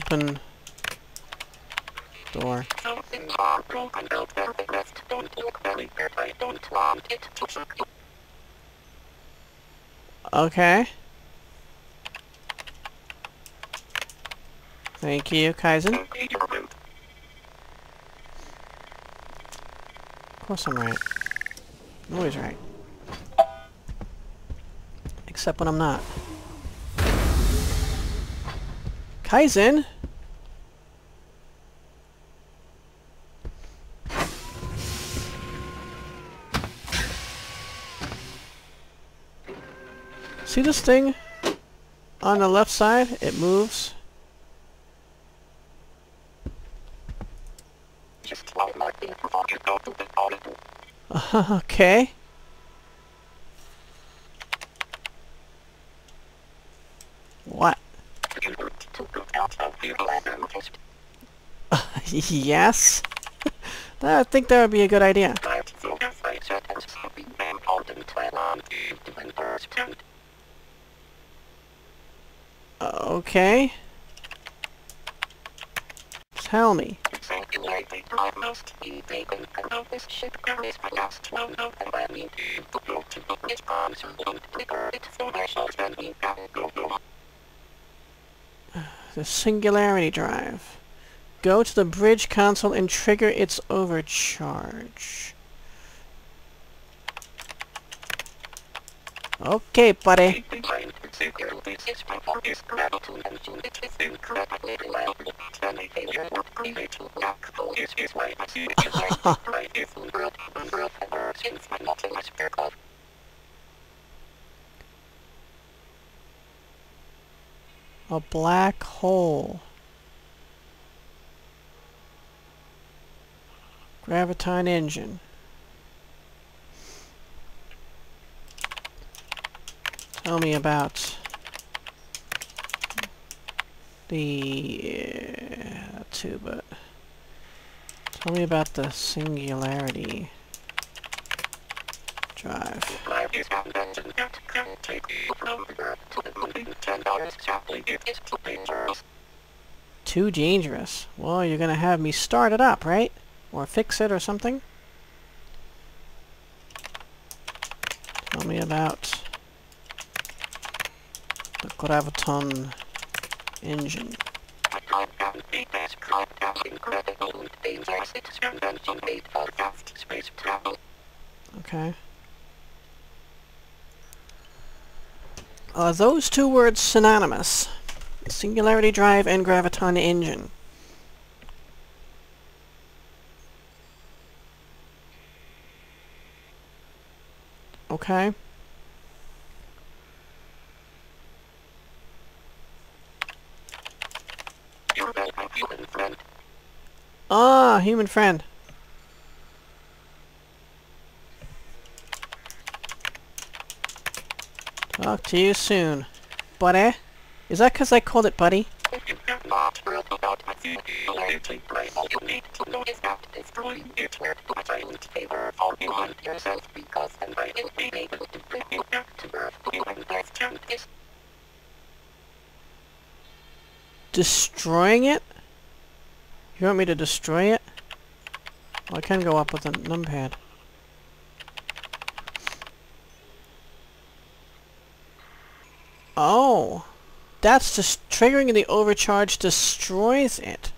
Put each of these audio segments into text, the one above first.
open door. Okay. Thank you, Kaizen. Of course I'm right. I'm always right. Except when I'm not. Kaizen? See this thing on the left side? It moves. Okay. What? Yes? I think that would be a good idea. Okay. Tell me. The singularity drive. Go to the bridge console and trigger its overcharge. Okay, buddy. A black hole. Graviton engine. Tell me about the too, but tell me about the singularity drive. Too dangerous. Well, you're gonna have me start it up, right? Or fix it or something? Tell me about the graviton engine. Okay. Are those two words synonymous? Singularity drive and graviton engine. Okay. Ah, human friend. Talk to you soon. Buddy? Is that 'cause I called it buddy? Destroying it? You want me to destroy it? Well, I can go up with a numpad. Oh! That's just triggering the overcharge destroys it.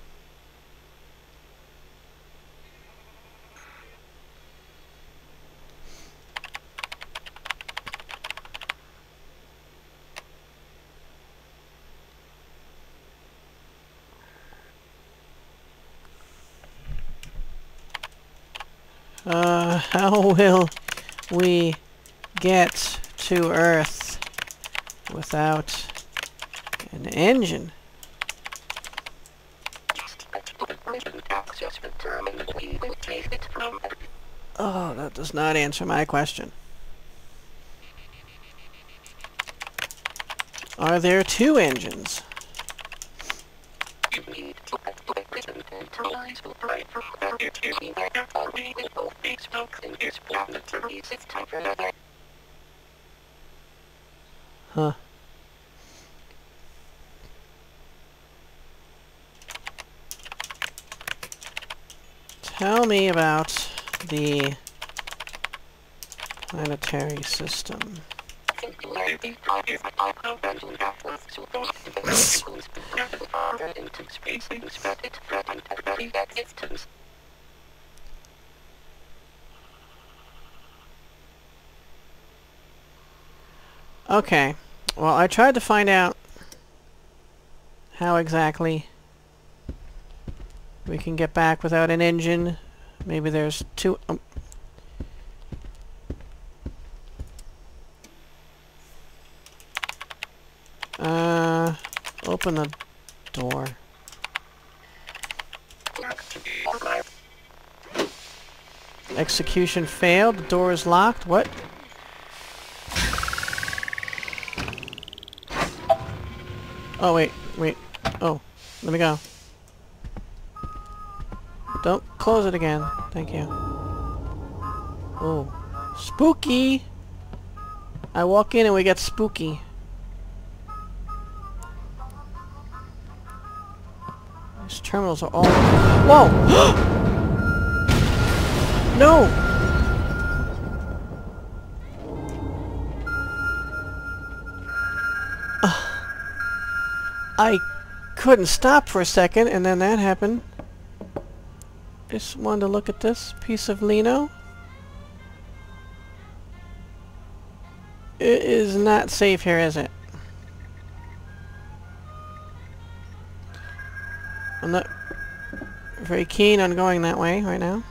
How will we get to Earth without an engine? Oh, that does not answer my question. Are there two engines? Huh. Tell me about the planetary system. Okay, well, I tried to find out how exactly we can get back without an engine. Maybe there's two... open the door. Execution failed. The door is locked. What? Oh, wait. Oh, let me go. Don't close it again. Thank you. Oh. Spooky! I walk in and we get spooky. These terminals are all... Whoa! No! I couldn't stop for a second, and then that happened. Just wanted to look at this piece of lino. It is not safe here, is it? I'm not very keen on going that way right now.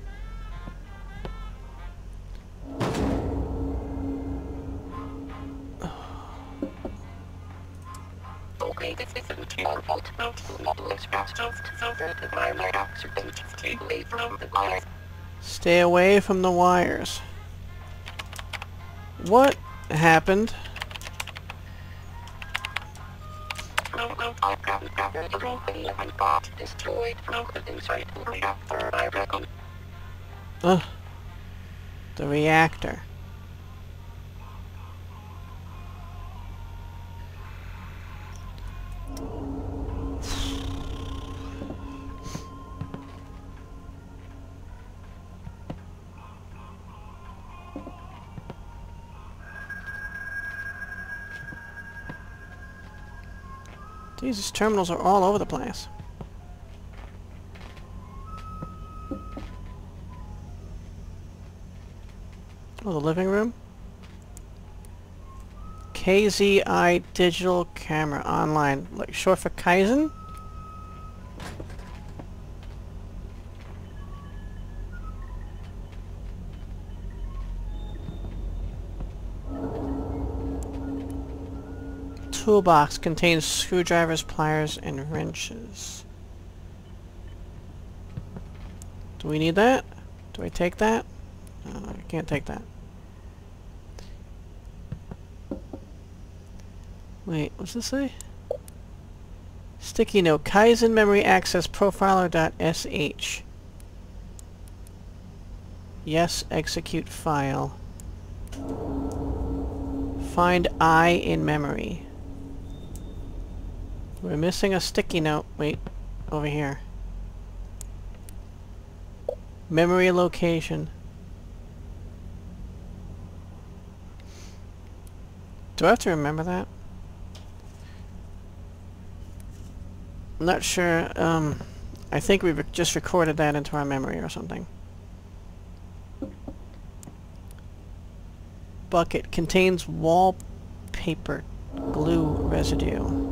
Stay away from the wires. What happened? Ugh. The reactor. These terminals are all over the place. Oh, the living room? KZI digital camera online. Like short for Kaizen? Toolbox contains screwdrivers, pliers, and wrenches. Do we need that? Do I take that? No, I can't take that. Wait, what's this say? Sticky note. Kaizen memory access profiler.sh. Yes, execute file. Find I in memory. We're missing a sticky note. Wait, over here. Memory location. Do I have to remember that? I'm not sure. I think we've just recorded that into our memory or something. Bucket contains wallpaper glue residue.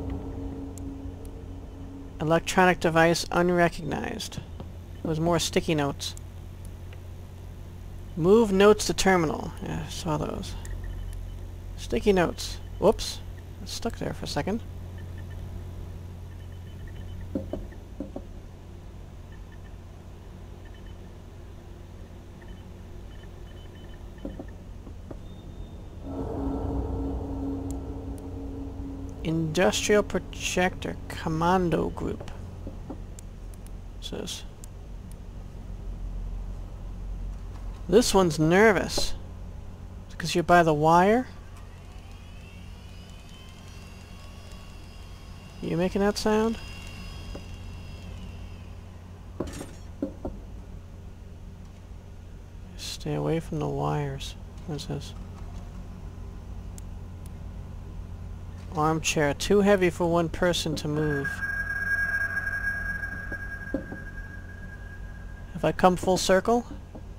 Electronic device unrecognized. There's more sticky notes. Move notes to terminal. Yeah, I saw those. Sticky notes. Whoops. It's stuck there for a second. Industrial Projector Commando Group. What's this? This one's nervous. Because you're by the wire? You making that sound? Stay away from the wires. What is this? Armchair. Too heavy for one person to move. Have I come full circle?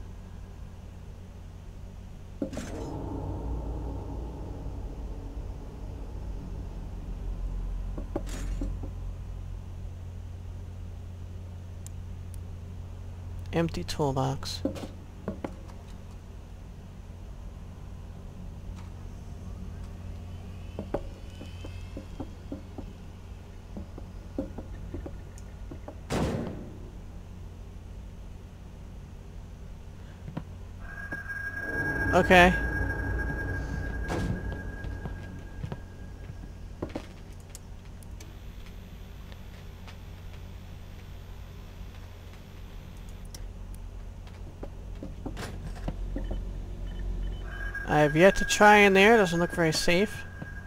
Empty toolbox. Okay. I have yet to try in there. Doesn't look very safe.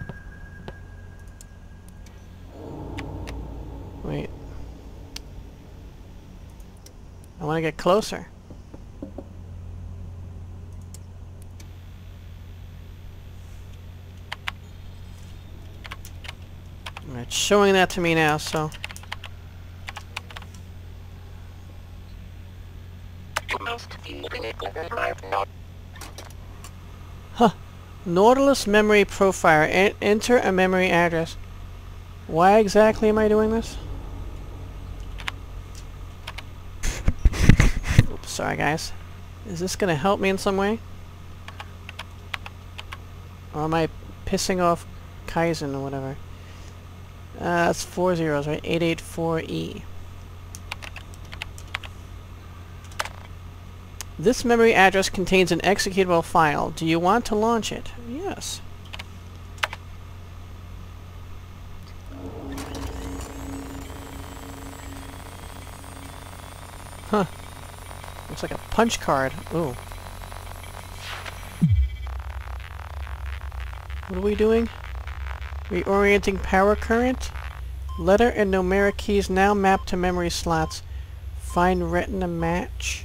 Wait. I want to get closer. It's showing that to me now, so... Huh. Nautilus memory profiler. Enter a memory address. Why exactly am I doing this? Oops, sorry guys. Is this gonna help me in some way? Or am I pissing off Kaizen or whatever? That's 4 zeros, right? 884E. This memory address contains an executable file. Do you want to launch it? Yes. Huh. Looks like a punch card. Ooh. What are we doing? Reorienting power current. Letter and numeric keys now mapped to memory slots. Find retina match.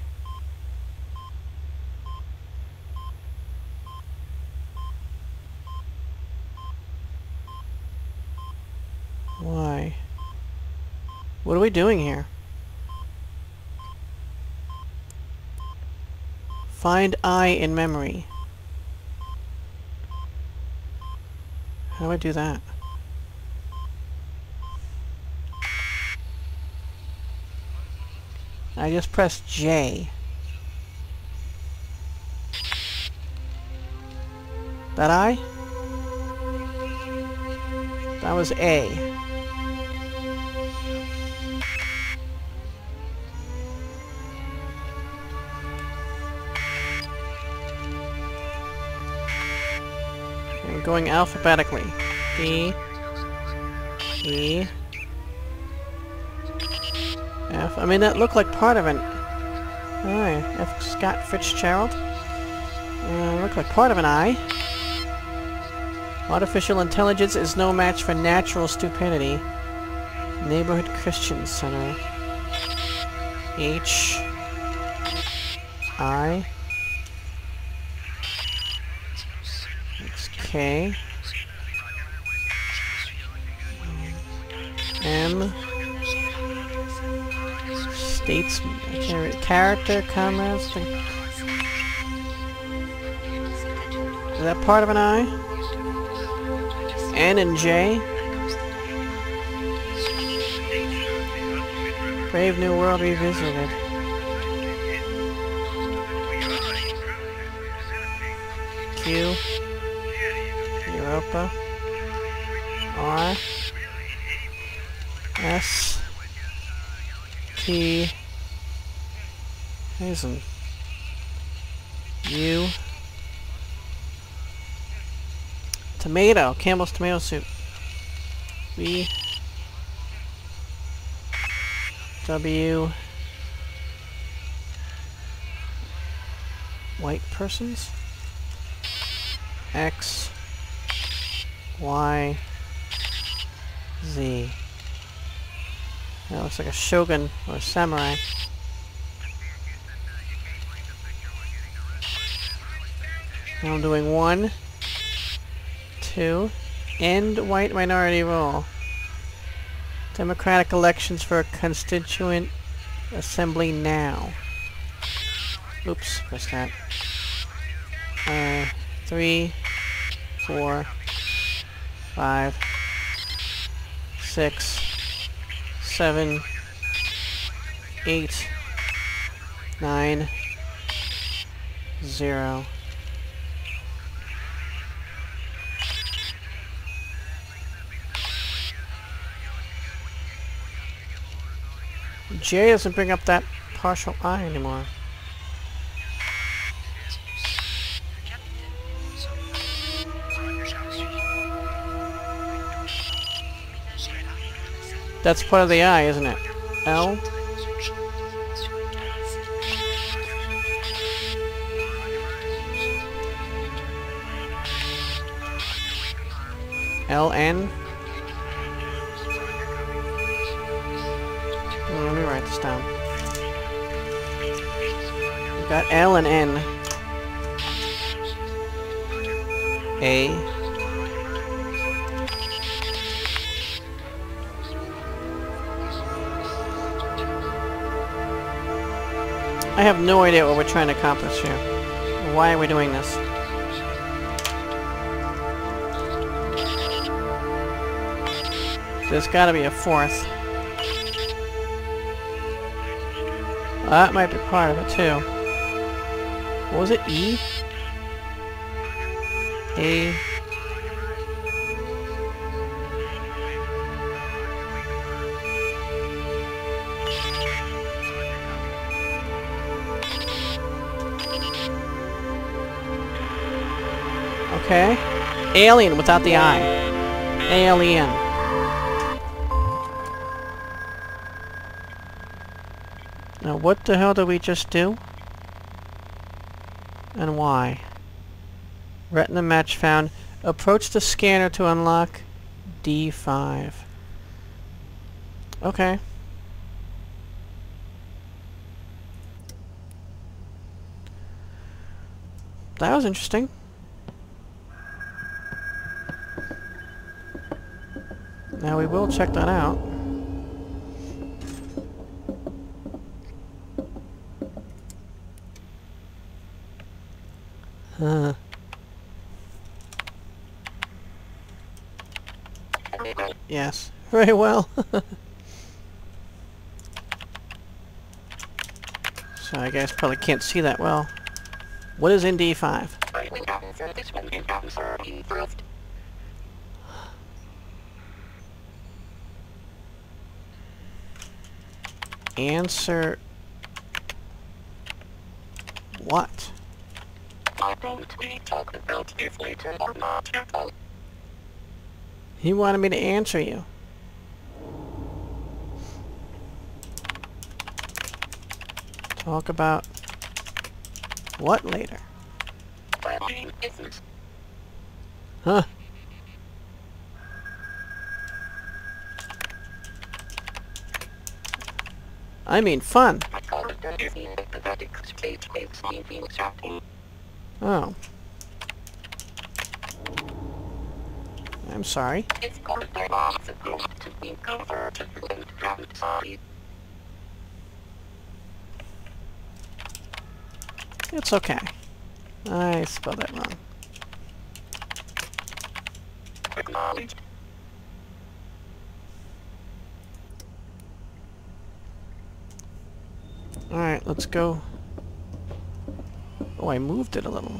Why? What are we doing here? Find I in memory. How do I do that? I just pressed J. That I? That was A. I'm going alphabetically. D, E, F. I mean, that looked like part of an... Oh, F. Scott Fitzgerald. Looked like part of an I. Artificial intelligence is no match for natural stupidity. Neighborhood Christian Center. H. I. It's K. M. Statesman. I can't read. Character, comrades. Is that part of an I? N and J. Brave New World Revisited. Q. Europa. R. S. T. Hazen. U. Tomato. Campbell's tomato soup. V. W. White persons. X. Y. Z. That looks like a shogun or a samurai. Now I'm doing 1, 2, end white minority rule. Democratic elections for a constituent assembly now. Oops, press that. 3, 4, 5, 6, 7, 8, 9, 0. J doesn't bring up that partial I anymore. That's part of the I, isn't it? L? L-N? Let me write this down. We've got L and N. A. I have no idea what we're trying to accomplish here. Why are we doing this? There's gotta be a fourth. That might be part of it too. What was it? E? A. Okay. Alien without the I. Alien. Now what the hell did we just do? And why? Retina match found. Approach the scanner to unlock D5. Okay. That was interesting. Now we will check that out. Yes, very well. So I guess probably can't see that well. What is in D5? Answer what? He wanted me to answer you. Talk about what later? Huh? I mean fun. Oh. I'm sorry. It's okay. I spelled that wrong. Acknowledged. Alright, let's go. Oh, I moved it a little.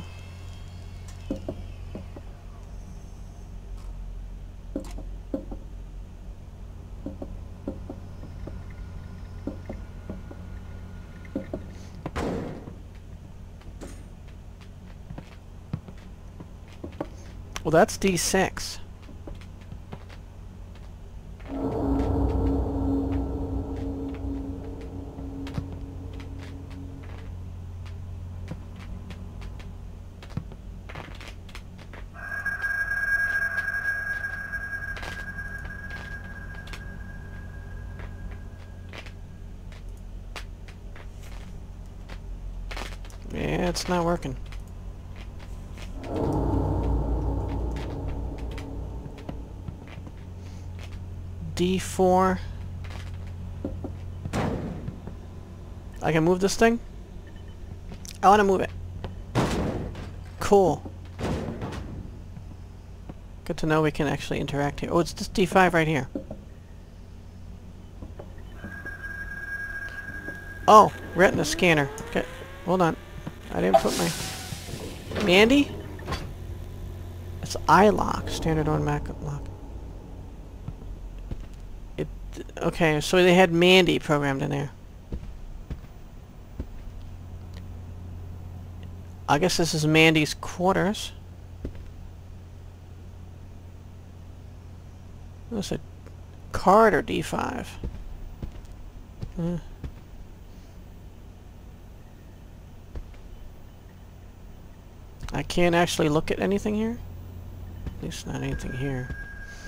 Well, that's D6. Yeah, it's not working. D4. I can move this thing? I want to move it. Cool. Good to know we can actually interact here. Oh, it's this D5 right here. Oh, retina scanner. Okay, hold on. I didn't put my... Nandi? It's eye lock. Standard automatic lock. Okay, so they had Mandy programmed in there. I guess this is Mandy's quarters. That's a card or D5. I can't actually look at anything here. At least not anything here.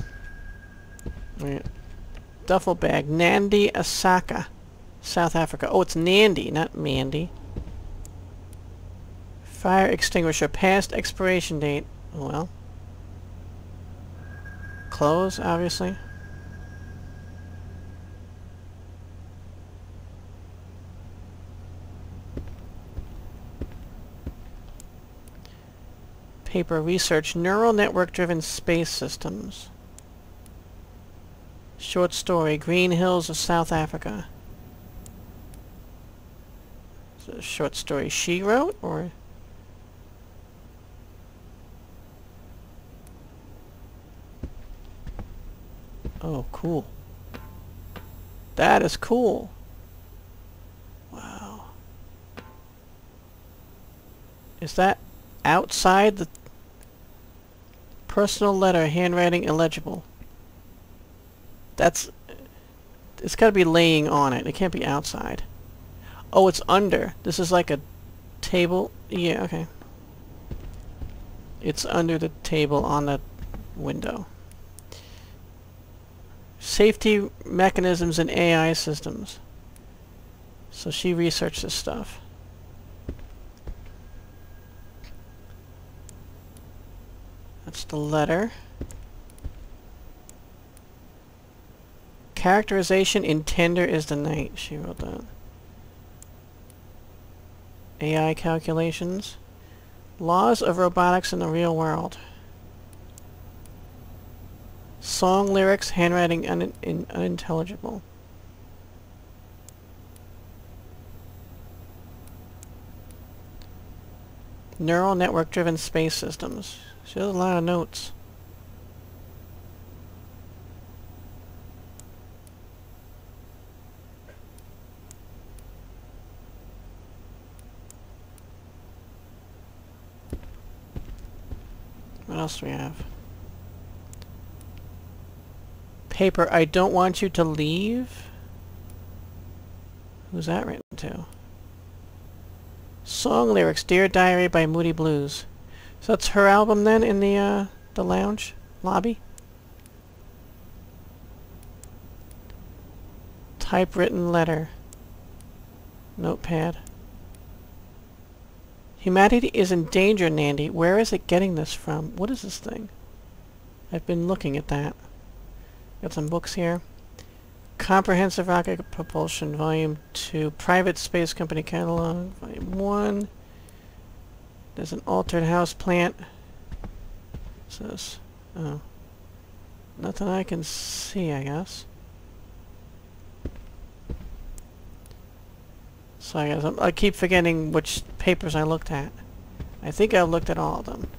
Wait. Duffel bag. Nandi Asaka. South Africa. Oh, it's Nandi, not Mandy. Fire extinguisher. Past expiration date. Well. Close, obviously. Paper research. Neural network driven space systems. Short story. Green Hills of South Africa. Is it a short story she wrote, or... Oh, cool. That is cool. Wow. Is that outside the personal letter, handwriting illegible? That's... It's got to be laying on it. It can't be outside. Oh, it's under. This is like a table. Yeah, okay. It's under the table on the window. Safety mechanisms in AI systems. So she researched this stuff. That's the letter. Characterization in tender is the night. She wrote that. AI calculations. Laws of robotics in the real world. Song lyrics, handwriting unintelligible. Neural network driven space systems. She has a lot of notes. What else do we have? Paper, I don't want you to leave. Who's that written to? Song lyrics, Dear Diary by Moody Blues. So that's her album then in the lounge lobby? Typewritten letter. Notepad. Humanity is in danger, Nandi. Where is it getting this from? What is this thing? I've been looking at that. Got some books here. Comprehensive Rocket Propulsion, Volume 2. Private Space Company Catalog, Volume 1. There's an altered house plant. What's this? Oh. Nothing I can see, I guess. So I guess I keep forgetting which papers I looked at. I think I looked at all of them.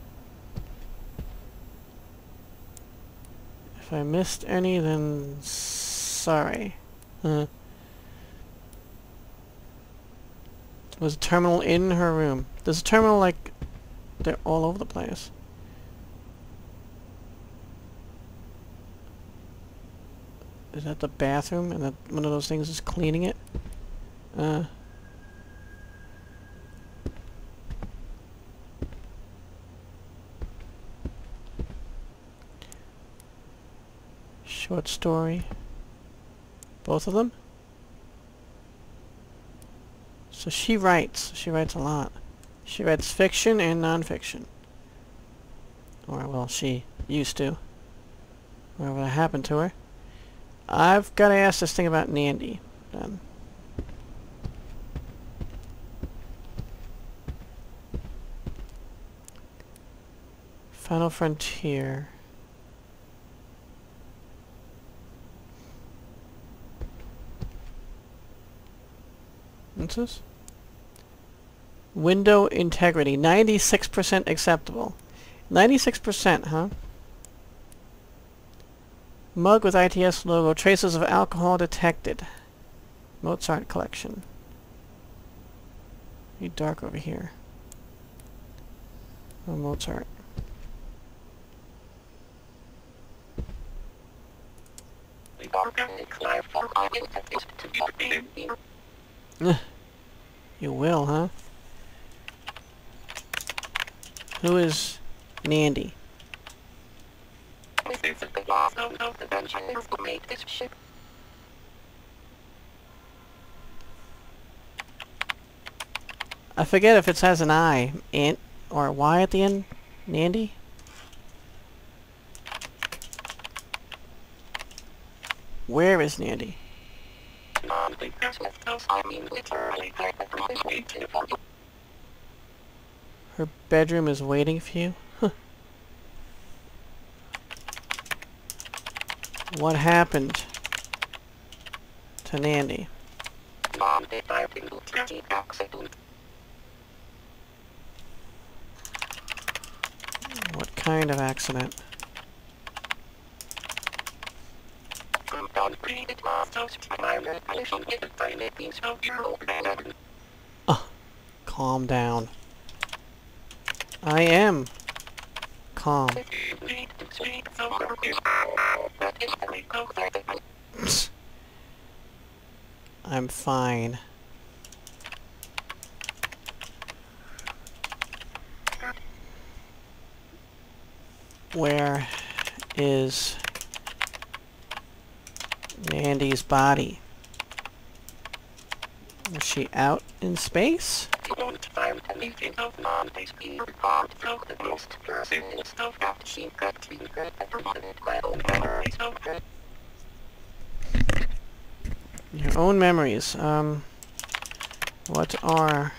If I missed any, then sorry. Was a terminal in her room? There's a terminal like they're all over the place. Is that the bathroom? And that one of those things is cleaning it? Short story. Both of them? So she writes. She writes a lot. She writes fiction and non-fiction. Or, well, she used to. Whatever happened to her. I've got to ask this thing about Nandi, then. Final Frontier. What's this? Window integrity. 96% acceptable. 96%, huh? Mug with ITS logo. Traces of alcohol detected. Mozart collection. Be dark over here. Oh, Mozart. You will, huh? Who is Nandi? I forget if it has an I or a Y at the end. Nandi? Where is Nandi? Her bedroom is waiting for you? Huh. What happened to Nandi? What kind of accident? Oh, calm down. I am calm. I'm fine. Where is Nandi's body? Is she out in space? Your own memories. What are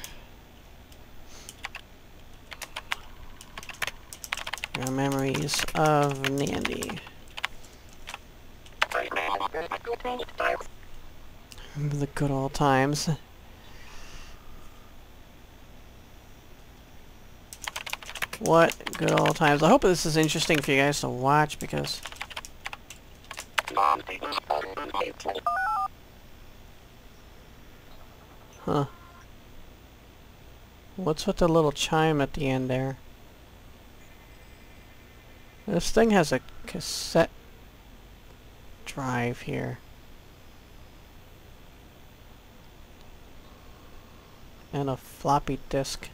your memories of Nandi? The good old times. What good old times. I hope this is interesting for you guys to watch because... Huh. What's with the little chime at the end there? This thing has a cassette drive here. And a floppy disk.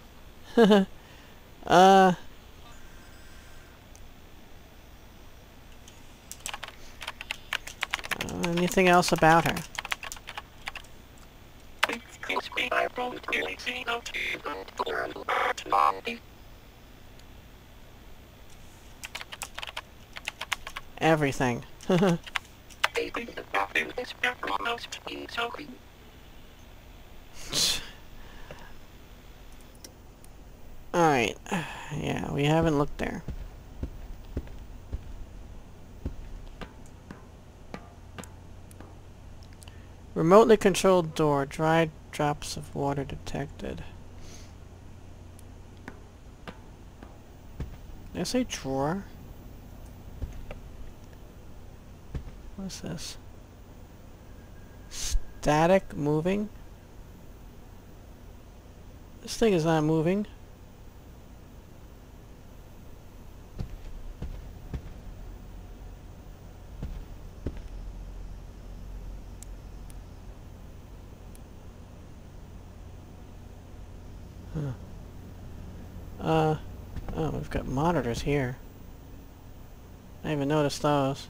Anything else about her? Everything. Alright. Yeah, we haven't looked there. Remotely controlled door. Dry drops of water detected. Did I say drawer? What's this? Static moving? This thing is not moving. Oh, we've got monitors here. I didn't even noticed those.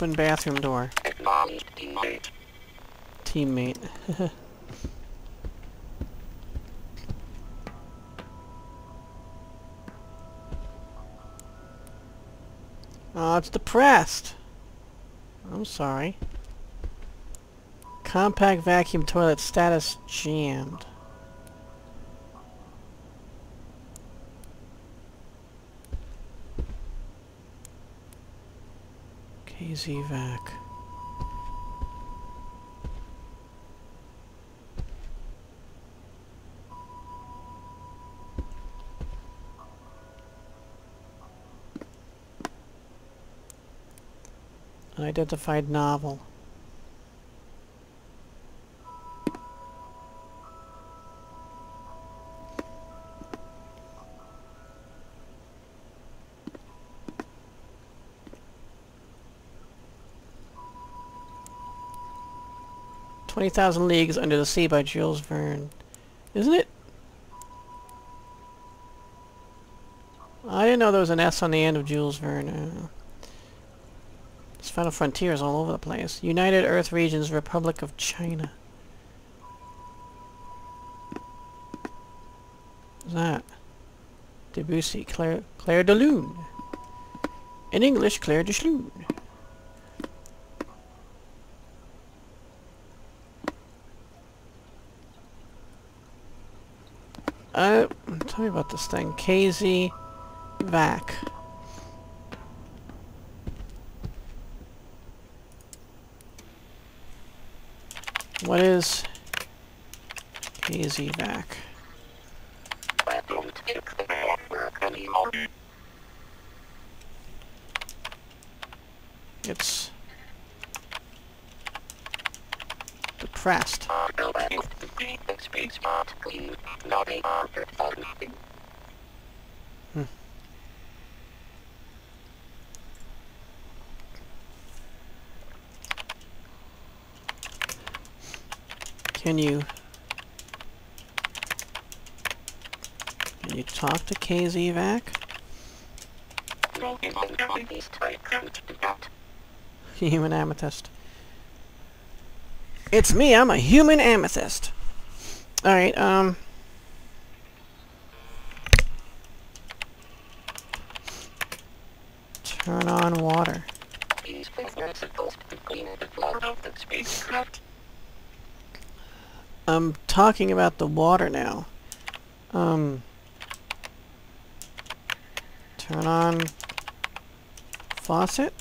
Open bathroom door. Acknowledged teammate. Teammate. Oh, it's depressed. I'm sorry. Compact vacuum toilet status jammed. KZVac. Unidentified novel. "20,000 Leagues Under the Sea" by Jules Verne. Isn't it? I didn't know there was an S on the end of Jules Verne. This Final Frontier is all over the place. United Earth Regions, Republic of China. What's that? Debussy, Claire de Lune. In English, Claire de Lune. Tell me about this thing. KZVac. What is KZVac? I don't think the network anymore. It's depressed. Can you talk to KZVac? Human amethyst. It's me, I'm a human amethyst. Alright, turn on water. I'm talking about the water now. Turn on faucet.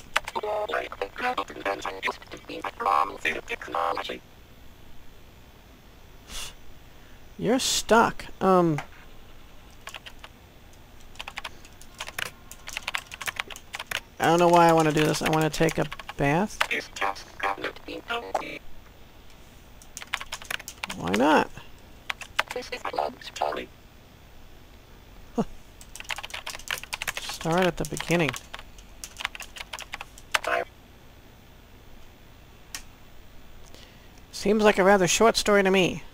You're stuck. I don't know why I want to do this. I want to take a bath. Why not? Start at the beginning. Seems like a rather short story to me.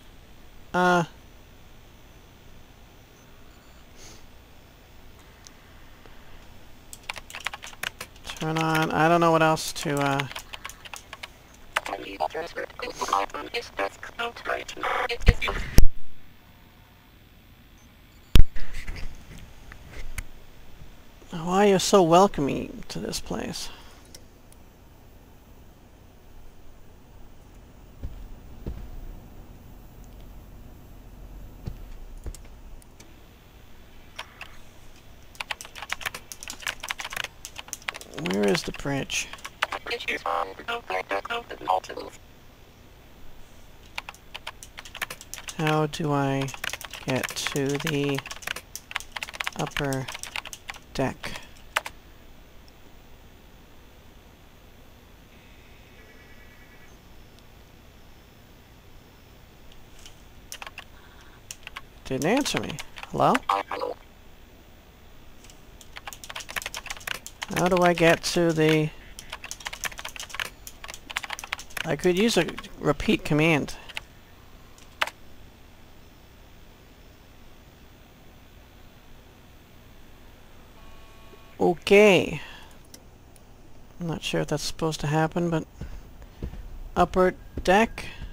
Turn on... I don't know what else to, Why you're so welcoming to this place. Where is the bridge? How do I get to the upper deck? Didn't answer me. Hello? How do I get to the... I could use a repeat command. Okay. I'm not sure if that's supposed to happen, but upper deck.